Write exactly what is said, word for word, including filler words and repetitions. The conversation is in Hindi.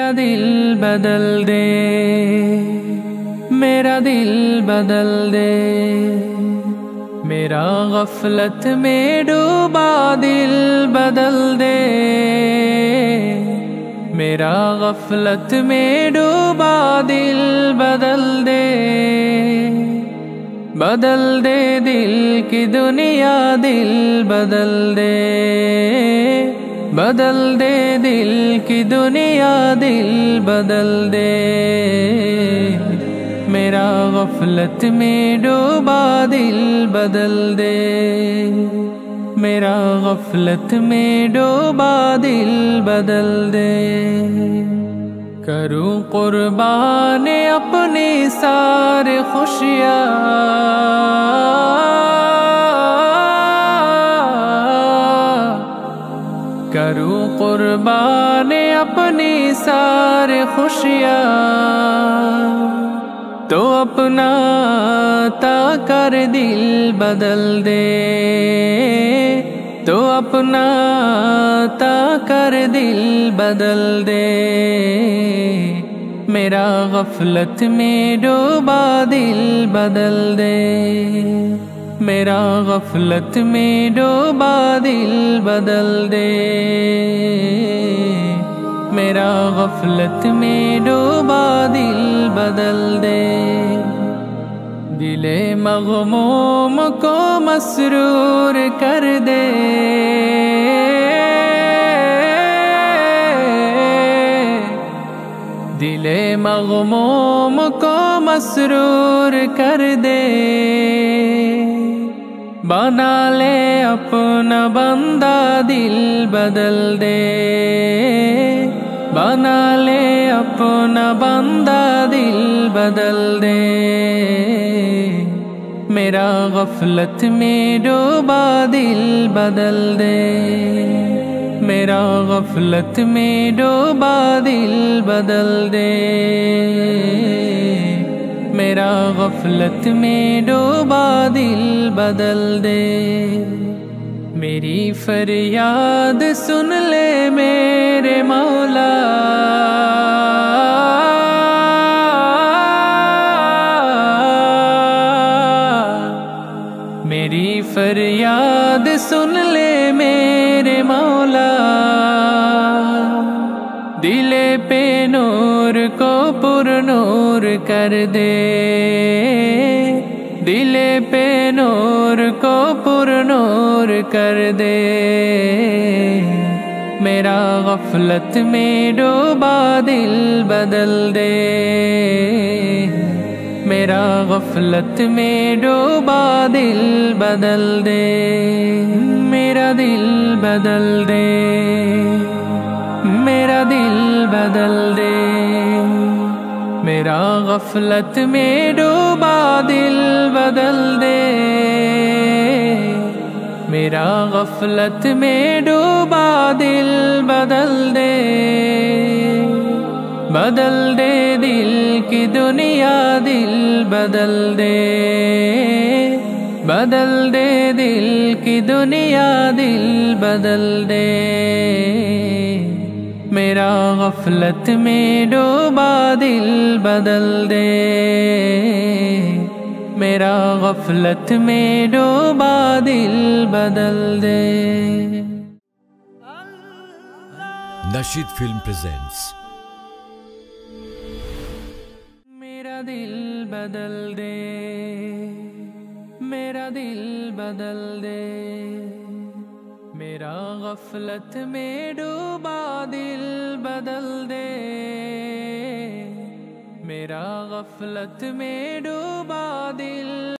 मेरा दिल बदल दे, मेरा दिल बदल दे, मेरा गफलत में डूबा दिल बदल दे, मेरा गफलत में डूबा दिल बदल दे, बदल दे दिल की दुनिया दिल बदल दे, बदल दे दिल की दुनिया दिल बदल दे, मेरा गफलत में डूबा दिल बदल दे, मेरा गफलत में डूबा दिल बदल दे। करूं कुर्बान अपनी सारी खुशियाँ, करूं कुर्बान अपनी सारी खुशियाँ, तो अपना ता कर दिल बदल दे, तो अपना ता कर दिल बदल दे, मेरा गफलत में डूबा दिल बदल दे, मेरा गफलत में डूबा दिल बदल दे, मेरा गफलत में डूबा दिल बदल दे, दिले मग़मूम को मसरूर कर दे, दिले मग़मूम को मसरूर कर दे, बना ले अपना बंदा दिल बदल दे, बना ले अपना बंदा दिल बदल दे, मेरा गफलत में डूबा दिल बदल दे, मेरा गफलत में डूबा दिल बदल दे, मेरा गफलत में डूबा दिल बदल दे, मेरी फरियाद सुन ले मेरे मौला, मेरी फरियाद सुन ले मेरे मौला, दिले पे नूर को पुरनूर कर दे, दिले पे नूर को पुरनूर कर दे, मेरा गफलत में डूबा दिल बदल दे, मेरा गफलत में डूबा दिल बदल दे, मेरा दिल बदल दे, मेरा दिल बदल दे, मेरा गफलत में डूबा दिल बदल दे, मेरा गफलत में डूबा दिल बदल दे, बदल दे दिल की दुनिया दिल बदल दे, बदल दे दिल की दुनिया दिल बदल दे, मेरा गफलत में डूबा दिल बदल दे, मेरा गफलत में डूबा दिल बदल दे। Nasheed film presents. मेरा दिल बदल दे, मेरा दिल बदल दे, मेरा गफलत में डूबा दिल बदल दे, मेरा गफलत में डूबा दिल